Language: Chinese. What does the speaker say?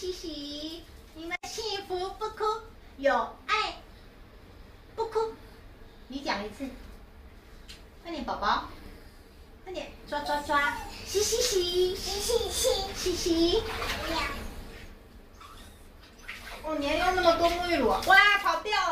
洗洗，你们幸福不哭，有爱不哭。你讲一次，快点，宝宝，快点，抓抓抓，洗洗洗，洗洗洗，洗洗。哦，你还用那么多沐浴乳，哇，跑掉